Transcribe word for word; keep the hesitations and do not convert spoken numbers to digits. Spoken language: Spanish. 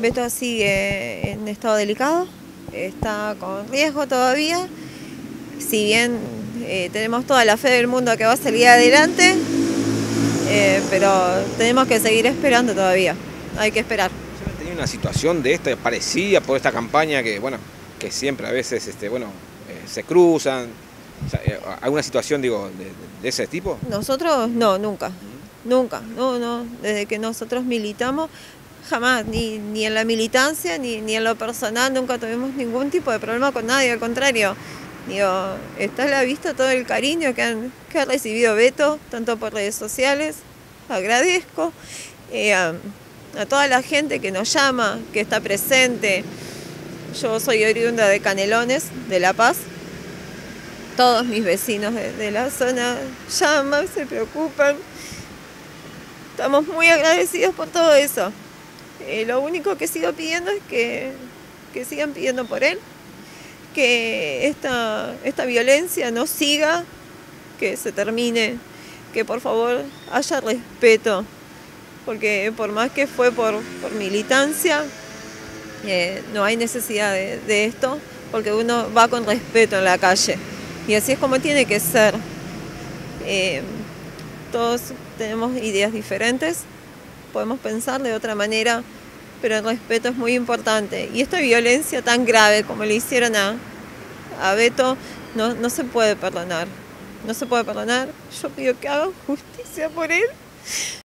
Beto sigue en estado delicado, está con riesgo todavía. Si bien eh, tenemos toda la fe del mundo que va a salir adelante, eh, pero tenemos que seguir esperando todavía, hay que esperar. ¿Se ha tenido una situación de esta parecida por esta campaña que, bueno, que siempre a veces, este, bueno, eh, se cruzan? O sea, eh, ¿alguna situación, digo, de, de ese tipo? Nosotros no, nunca, nunca, no, no, desde que nosotros militamos, jamás, ni, ni en la militancia, ni, ni en lo personal, nunca tuvimos ningún tipo de problema con nadie, al contrario. Digo, está a la vista todo el cariño que, han, que ha recibido Beto, tanto por redes sociales, agradezco, eh, a, a toda la gente que nos llama, que está presente. Yo soy oriunda de Canelones, de La Paz. Todos mis vecinos de, de la zona llaman, se preocupan. Estamos muy agradecidos por todo eso. Eh, lo único que sigo pidiendo es que, que sigan pidiendo por él, que esta, esta violencia no siga, que se termine, que por favor haya respeto, porque por más que fue por, por militancia, eh, no hay necesidad de, de esto, porque uno va con respeto en la calle. Y así es como tiene que ser. Eh, todos tenemos ideas diferentes, podemos pensar de otra manera, pero el respeto es muy importante. Y esta violencia tan grave como le hicieron a, a Beto, no, no se puede perdonar. No se puede perdonar. Yo pido que hagan justicia por él.